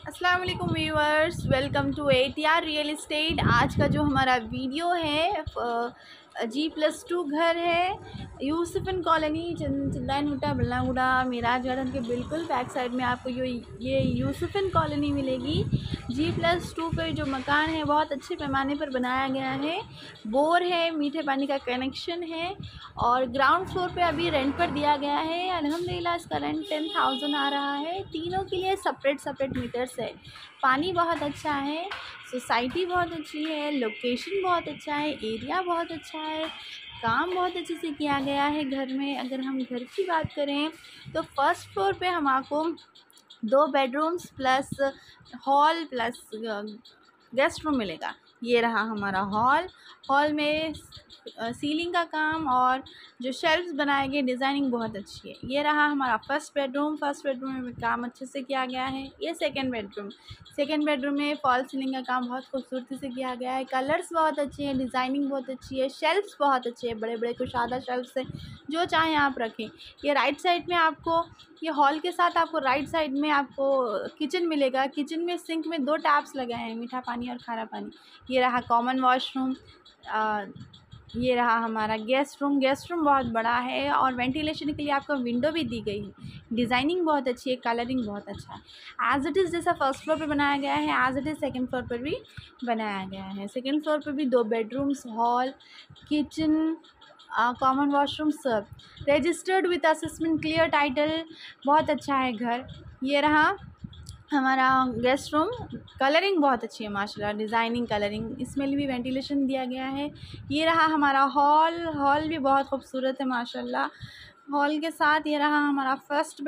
अस्सलाम वालेकुम viewers, welcome to ATR real estate. आज का जो हमारा वीडियो है G+2 घर है यूसुफन कॉलोनी, चंदानगुट्टा, बल्लागुड़ा, मिराज गार्डन के बिल्कुल बैक साइड में आपको ये यूसुफन कॉलोनी मिलेगी। G+2 पे जो मकान है बहुत अच्छे पैमाने पर बनाया गया है। बोर है, मीठे पानी का कनेक्शन है और ग्राउंड फ्लोर पे अभी रेंट पर दिया गया है। अल्हम्दुलिल्लाह इसका रेंट 10,000 आ रहा है। तीनों के लिए सेपरेट मीटर्स है। पानी बहुत अच्छा है, सोसाइटी बहुत अच्छी है, लोकेशन बहुत अच्छा है, एरिया बहुत अच्छा है, काम बहुत अच्छे से किया गया है घर में। अगर हम घर की बात करें तो फर्स्ट फ्लोर पे हम आपको 2 bedrooms plus hall plus guest room मिलेगा। ये रहा हमारा हॉल में सीलिंग का काम और जो शेल्फ्स बनाए गए डिज़ाइनिंग बहुत अच्छी है। ये रहा हमारा फर्स्ट बेडरूम में काम अच्छे से किया गया है। ये सेकंड बेडरूम में फॉल सीलिंग का काम बहुत खूबसूरती से किया गया है। कलर्स बहुत अच्छे हैं, डिज़ाइनिंग बहुत अच्छी है, शेल्फ्स बहुत अच्छे हैं, बड़े बड़े कुशादा शेल्फ्स हैं, जो चाहें आप रखें। ये राइट साइड में आपको, ये हॉल के साथ आपको राइट साइड में आपको किचन मिलेगा। किचन में सिंक में 2 टैप्स लगे हैं, मीठा पानी और खारा पानी। ये रहा कॉमन वॉशरूम। ये रहा हमारा गेस्ट रूम बहुत बड़ा है और वेंटिलेशन के लिए आपको विंडो भी दी गई है। डिज़ाइनिंग बहुत अच्छी है, कलरिंग बहुत अच्छा है। एज़ इट इज़ जैसा फर्स्ट फ्लोर पे बनाया गया है, as it is second floor पर भी बनाया गया है। सेकंड फ्लोर पर भी 2 bedrooms, hall, kitchen, common washroom सब registered with assessment, clear title, बहुत अच्छा है घर। ये रहा हमारा गेस्ट रूम। कलरिंग बहुत अच्छी है माशाल्लाह, डिज़ाइनिंग कलरिंग, इसमें भी वेंटिलेशन दिया गया है। ये रहा हमारा हॉल भी बहुत खूबसूरत है माशाल्लाह। हॉल के साथ ये रहा हमारा फर्स्ट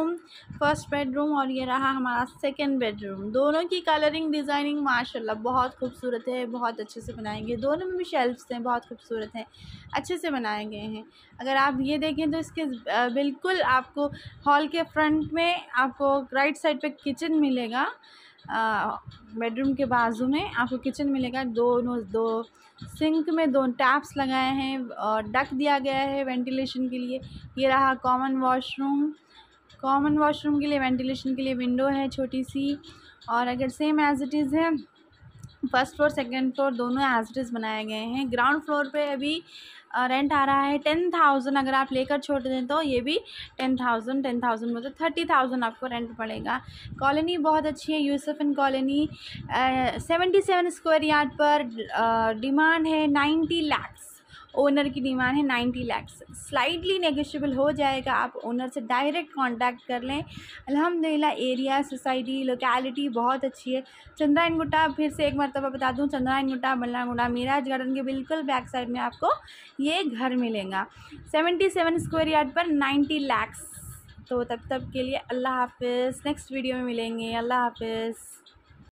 बेडरूम और ये रहा हमारा सेकंड बेडरूम। दोनों की कलरिंग डिज़ाइनिंग माशाल्लाह बहुत खूबसूरत है, बहुत अच्छे से बनाए गए। दोनों में भी शेल्फ्स हैं, बहुत खूबसूरत हैं, अच्छे से बनाए गए हैं। अगर आप ये देखें तो इसके बिल्कुल आपको हॉल के फ्रंट में आपको राइट साइड पे किचन मिलेगा। बेडरूम के बाजू में आपको किचन मिलेगा। दो सिंक में 2 टैप्स लगाए हैं और डक दिया गया है वेंटिलेशन के लिए। ये रहा कॉमन वॉशरूम के लिए वेंटिलेशन के लिए विंडो है छोटी सी। और अगर सेम एज़ इट इज़ है, फर्स्ट फ्लोर सेकंड फ्लोर दोनों एज़ इट इज़ बनाए गए हैं। ग्राउंड फ्लोर पे अभी रेंट आ रहा है 10,000। अगर आप लेकर छोड़ दें तो ये भी 10,000 मतलब 30,000 आपको रेंट पड़ेगा। कॉलोनी बहुत अच्छी है, यूसुफन कॉलोनी। 77 स्क्वायर यार्ड पर डिमांड है 90 लाख। ओनर की डिमांड है 90 लाख। स्लाइडली नेगोशिएबल हो जाएगा, आप ओनर से डायरेक्ट कांटेक्ट कर लें। अल्हम्दुलिल्लाह एरिया, सोसाइटी, लोकेलिटी बहुत अच्छी है। चंद्रायनगुट्टा, फिर से एक मरतबा बता दूं, चंद्रायनगुट्टा, बल्लागुड़ा, मिराज गार्डन के बिल्कुल बैक साइड में आपको ये घर मिलेगा। 77 स्क्वायर यार्ड पर 90 लाख। तो तब के लिए अल्लाह हाफ़िज़। नेक्स्ट वीडियो में मिलेंगे। अल्लाह हाफ़िज़।